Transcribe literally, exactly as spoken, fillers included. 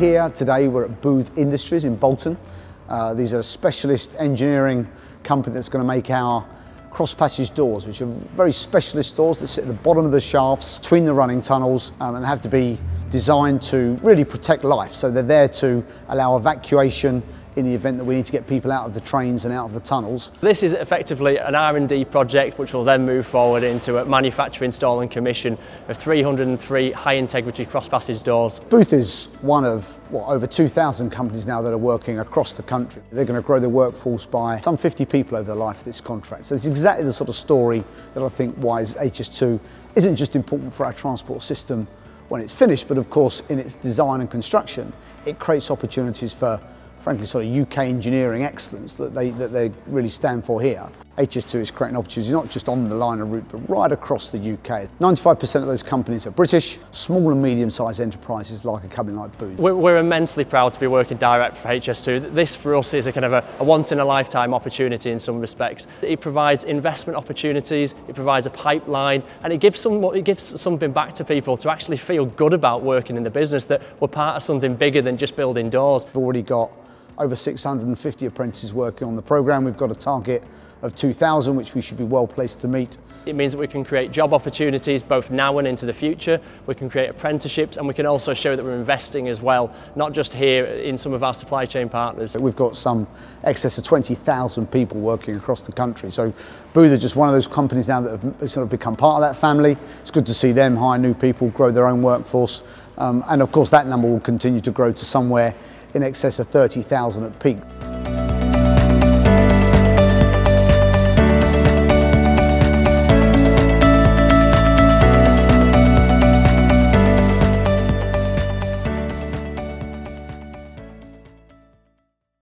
here today, we're at Booth Industries in Bolton. Uh, these are a specialist engineering company that's going to make our cross-passage doors, which are very specialist doors that sit at the bottom of the shafts, between the running tunnels, um, and have to be designed to really protect life. So they're there to allow evacuation in the event that we need to get people out of the trains and out of the tunnels. This is effectively an R and D project which will then move forward into a manufacture, install and commission of three hundred and three high integrity cross-passage doors. Booth is one of what, over two thousand companies now that are working across the country. They're going to grow their workforce by some fifty people over the life of this contract. So it's exactly the sort of story that I think why H S two isn't just important for our transport system when it's finished, but of course in its design and construction, it creates opportunities for, frankly, sort of U K engineering excellence that they, that they really stand for here. H S two is creating opportunities not just on the line of route, but right across the U K. ninety-five percent of those companies are British, small and medium-sized enterprises like a company like Booth. We're, we're immensely proud to be working direct for H S two. This for us is a kind of a, a once-in-a-lifetime opportunity in some respects. It provides investment opportunities, it provides a pipeline, and it gives, some, it gives something back to people to actually feel good about working in the business, that we're part of something bigger than just building doors. We've already got over six hundred and fifty apprentices working on the programme. We've got a target of two thousand, which we should be well placed to meet. It means that we can create job opportunities both now and into the future. We can create apprenticeships, and we can also show that we're investing as well, not just here in some of our supply chain partners. We've got some excess of twenty thousand people working across the country. So Booth are just one of those companies now that have sort of become part of that family. It's good to see them hire new people, grow their own workforce. Um, and of course that number will continue to grow to somewhere in excess of thirty thousand at peak.